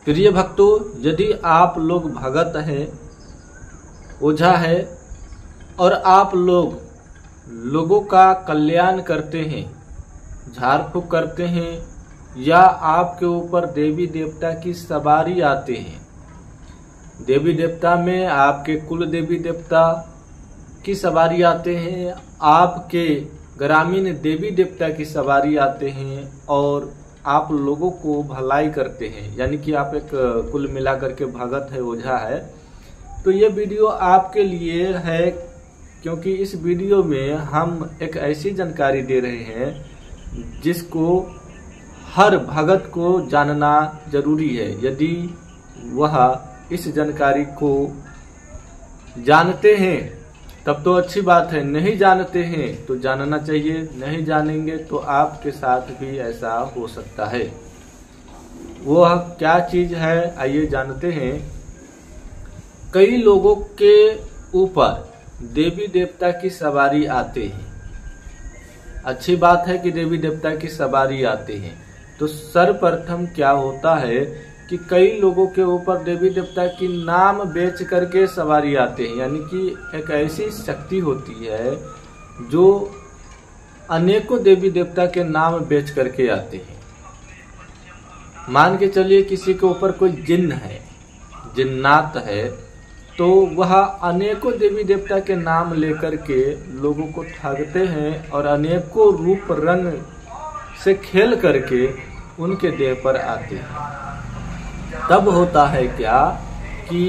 प्रिय भक्तों, यदि आप लोग भगत हैं, ओझा है और आप लोगों का कल्याण करते हैं, झाड़ फूक करते हैं, या आपके ऊपर देवी देवता की सवारी आते हैं, देवी देवता में आपके कुल देवी देवता की सवारी आते हैं, आपके ग्रामीण देवी देवता की सवारी आते हैं और आप लोगों को भलाई करते हैं, यानी कि आप एक कुल मिलाकर के भगत है, ओझा है, तो ये वीडियो आपके लिए है, क्योंकि इस वीडियो में हम एक ऐसी जानकारी दे रहे हैं जिसको हर भगत को जानना जरूरी है। यदि वह इस जानकारी को जानते हैं तब तो अच्छी बात है, नहीं जानते हैं तो जानना चाहिए। नहीं जानेंगे तो आपके साथ भी ऐसा हो सकता है। वह क्या चीज है, आइए जानते हैं। कई लोगों के ऊपर देवी देवता की सवारी आते हैं। अच्छी बात है कि देवी देवता की सवारी आते हैं, तो सर्वप्रथम क्या होता है कि कई लोगों के ऊपर देवी देवता की नाम बेच करके सवारी आते हैं, यानी कि एक ऐसी शक्ति होती है जो अनेकों देवी देवता के नाम बेच करके आते हैं। मान के चलिए किसी के ऊपर कोई जिन्न है, जिन्नात है, तो वह अनेकों देवी देवता के नाम लेकर के लोगों को ठगते हैं और अनेकों रूप रंग से खेल करके उनके देह पर आते हैं। तब होता है क्या कि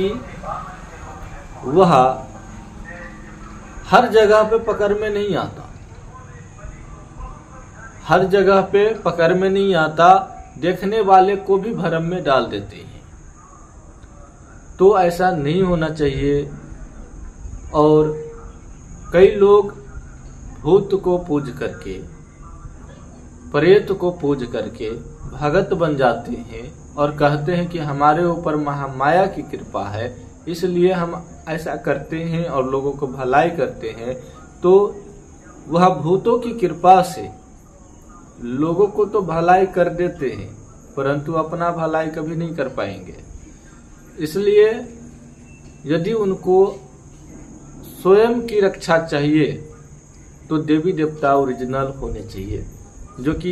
वह हर जगह पे पकड़ में नहीं आता, हर जगह पे पकड़ में नहीं आता, देखने वाले को भी भ्रम में डाल देते हैं। तो ऐसा नहीं होना चाहिए। और कई लोग भूत को पूज करके, प्रेत को पूज करके भगत बन जाते हैं और कहते हैं कि हमारे ऊपर महामाया की कृपा है, इसलिए हम ऐसा करते हैं और लोगों को भलाई करते हैं। तो वह भूतों की कृपा से लोगों को तो भलाई कर देते हैं, परंतु अपना भलाई कभी नहीं कर पाएंगे। इसलिए यदि उनको स्वयं की रक्षा चाहिए तो देवी देवता ओरिजिनल होने चाहिए, जो कि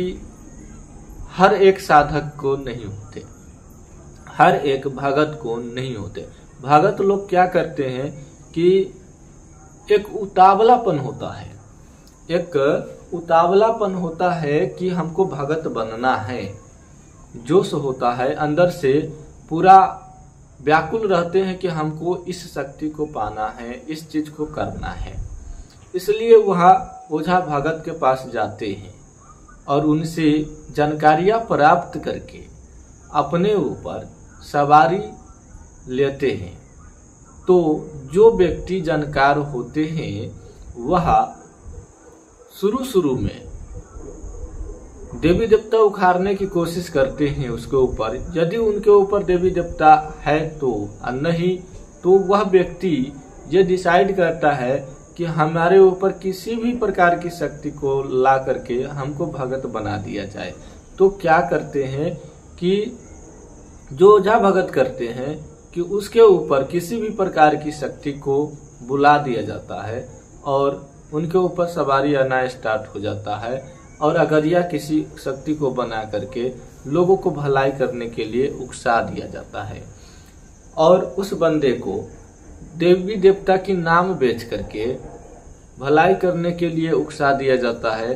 हर एक साधक को नहीं होते, हर एक भगत को नहीं होते। भगत लोग क्या करते हैं कि एक उतावलापन होता है, एक उतावलापन होता है कि हमको भगत बनना है, जोश होता है, अंदर से पूरा व्याकुल रहते हैं कि हमको इस शक्ति को पाना है, इस चीज को करना है। इसलिए वह ओझा भगत के पास जाते हैं और उनसे जानकारियां प्राप्त करके अपने ऊपर सवारी लेते हैं। तो जो व्यक्ति जानकार होते हैं वह शुरू में देवी देवता उखाड़ने की कोशिश करते हैं उसके ऊपर। यदि उनके ऊपर देवी देवता है तो, नहीं तो वह व्यक्ति ये डिसाइड करता है कि हमारे ऊपर किसी भी प्रकार की शक्ति को ला करके हमको भगत बना दिया जाए। तो क्या करते हैं कि जो ओझा भगत करते हैं कि उसके ऊपर किसी भी प्रकार की शक्ति को बुला दिया जाता है और उनके ऊपर सवारी आना स्टार्ट हो जाता है और अगरिया किसी शक्ति को बना करके लोगों को भलाई करने के लिए उकसा दिया जाता है और उस बंदे को देवी देवता की नाम बेच करके भलाई करने के लिए उकसा दिया जाता है।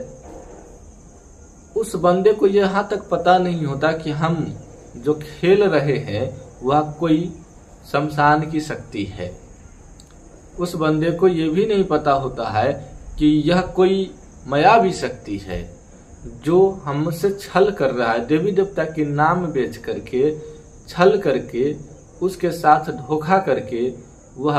उस बंदे को यहाँ तक पता नहीं होता कि हम जो खेल रहे हैं वह कोई शमशान की शक्ति है। उस बंदे को ये भी नहीं पता होता है कि यह कोई मायावी शक्ति है जो हमसे छल कर रहा है। देवी देवता के नाम बेच करके, छल करके, उसके साथ धोखा करके वह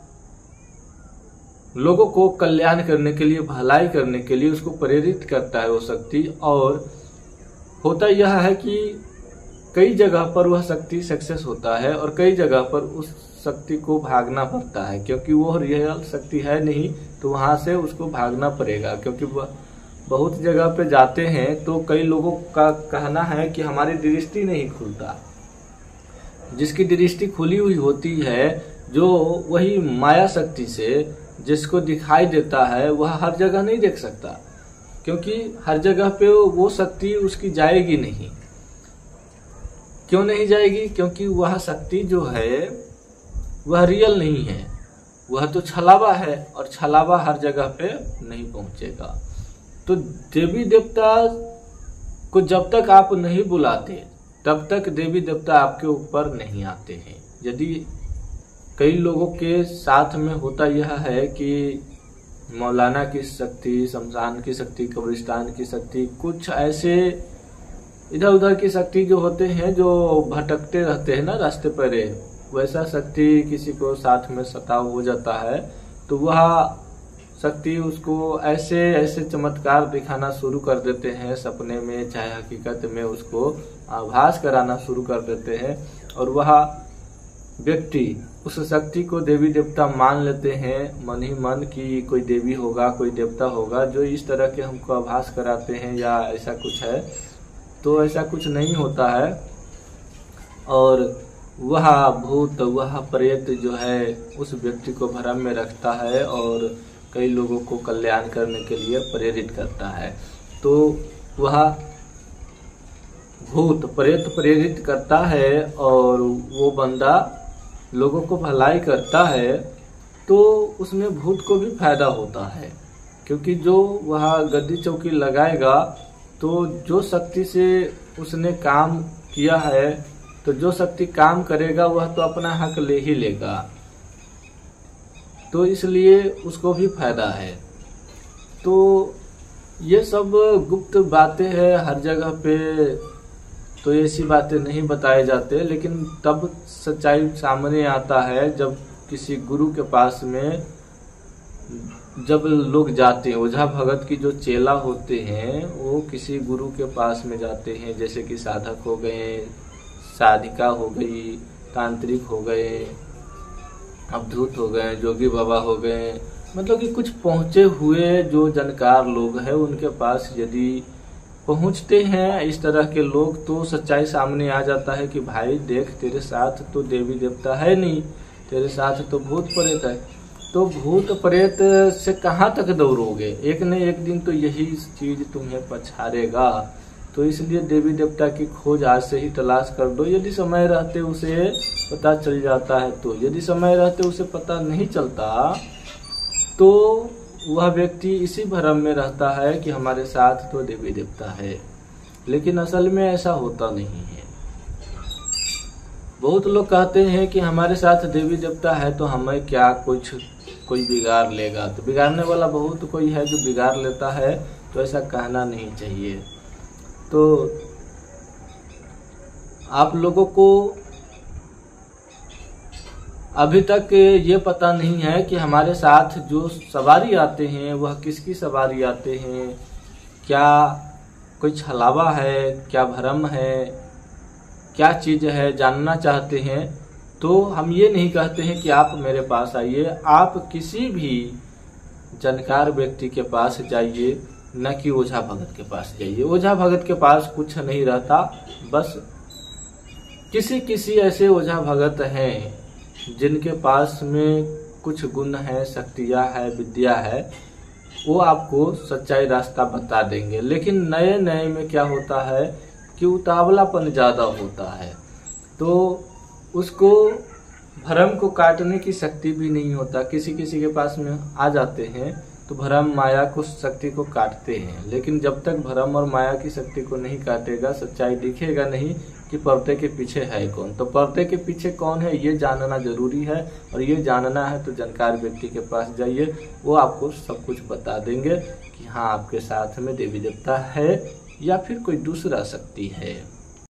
लोगों को कल्याण करने के लिए, भलाई करने के लिए उसको प्रेरित करता है वो शक्ति। और होता यह है कि कई जगह पर वह शक्ति सक्सेस होता है और कई जगह पर उस शक्ति को भागना पड़ता है, क्योंकि वो रियल शक्ति है नहीं, तो वहां से उसको भागना पड़ेगा। क्योंकि बहुत जगह पे जाते हैं तो कई लोगों का कहना है कि हमारी दृष्टि नहीं खुलता, जिसकी दृष्टि खुली हुई होती है, जो वही माया शक्ति से जिसको दिखाई देता है, वह हर जगह नहीं देख सकता, क्योंकि हर जगह पे वो शक्ति उसकी जाएगी नहीं। क्यों नहीं जाएगी? क्योंकि वह शक्ति जो है वह रियल नहीं है, वह तो छलावा है, और छलावा हर जगह पे नहीं पहुंचेगा। तो देवी देवता को जब तक आप नहीं बुलाते तब तक देवी देवता आपके ऊपर नहीं आते हैं। यदि कई लोगों के साथ में होता यह है कि मौलाना की शक्ति, शमशान की शक्ति, कब्रिस्तान की शक्ति, कुछ ऐसे इधर उधर की शक्ति जो होते हैं, जो भटकते रहते हैं ना रास्ते पर, वैसा शक्ति किसी को साथ में सताव हो जाता है तो वह शक्ति उसको ऐसे ऐसे चमत्कार दिखाना शुरू कर देते हैं सपने में, चाहे हकीकत में उसको आभास कराना शुरू कर देते हैं, और वह व्यक्ति उस शक्ति को देवी देवता मान लेते हैं मन ही मन कि कोई देवी होगा, कोई देवता होगा जो इस तरह के हमको आभास कराते हैं या ऐसा कुछ है। तो ऐसा कुछ नहीं होता है, और वह भूत, वह प्रेत जो है उस व्यक्ति को भ्रम में रखता है और कई लोगों को कल्याण करने के लिए प्रेरित करता है। तो वह भूत प्रेत प्रेरित करता है और वो बंदा लोगों को भलाई करता है, तो उसमें भूत को भी फायदा होता है, क्योंकि जो वह गद्दी चौकी लगाएगा तो जो शक्ति से उसने काम किया है, तो जो शक्ति काम करेगा वह तो अपना हक ले ही लेगा, तो इसलिए उसको भी फायदा है। तो ये सब गुप्त बातें हैं हर जगह पे, तो ऐसी बातें नहीं बताए जाते, लेकिन तब सच्चाई सामने आता है जब किसी गुरु के पास में जब लोग जाते हैं। ओझा भगत की जो चेला होते हैं वो किसी गुरु के पास में जाते हैं, जैसे कि साधक हो गए, साधिका हो गई, तांत्रिक हो गए, अवधूत हो गए, जोगी बाबा हो गए, मतलब कि कुछ पहुंचे हुए जो जानकार लोग हैं उनके पास यदि पहुंचते हैं इस तरह के लोग, तो सच्चाई सामने आ जाता है कि भाई देख, तेरे साथ तो देवी देवता है नहीं, तेरे साथ तो भूत प्रेत है। तो भूत प्रेत से कहाँ तक दौड़ोगे? एक न एक दिन तो यही चीज तुम्हें पछाड़ेगा। तो इसलिए देवी देवता की खोज आज से ही तलाश कर दो, यदि समय रहते उसे पता चल जाता है तो। यदि समय रहते उसे पता नहीं चलता तो वह व्यक्ति इसी भ्रम में रहता है कि हमारे साथ तो देवी देवता है, लेकिन असल में ऐसा होता नहीं है। बहुत लोग कहते हैं कि हमारे साथ देवी देवता है तो हमें क्या कुछ कोई बिगाड़ लेगा, तो बिगाड़ने वाला बहुत कोई है जो बिगाड़ लेता है, तो ऐसा कहना नहीं चाहिए। तो आप लोगों को अभी तक ये पता नहीं है कि हमारे साथ जो सवारी आते हैं वह किसकी सवारी आते हैं, क्या कोई छलावा है, क्या भ्रम है, क्या चीज है, जानना चाहते हैं। तो हम ये नहीं कहते हैं कि आप मेरे पास आइए, आप किसी भी जानकार व्यक्ति के पास जाइए, न कि ओझा भगत के पास जाइए। ओझा भगत के पास कुछ नहीं रहता, बस किसी ऐसे ओझा भगत हैं जिनके पास में कुछ गुण है, शक्तियां है, विद्या है, वो आपको सच्चाई रास्ता बता देंगे। लेकिन नए नए में क्या होता है कि उतावलापन ज्यादा होता है, तो उसको भ्रम को काटने की शक्ति भी नहीं होता। किसी के पास में आ जाते हैं तो भ्रम माया को शक्ति को काटते हैं, लेकिन जब तक भ्रम और माया की शक्ति को नहीं काटेगा सच्चाई दिखेगा नहीं कि पर्दे के पीछे है कौन। तो पर्दे के पीछे कौन है ये जानना जरूरी है, और ये जानना है तो जानकार व्यक्ति के पास जाइए, वो आपको सब कुछ बता देंगे कि हाँ आपके साथ में देवी देवता है या फिर कोई दूसरा शक्ति है।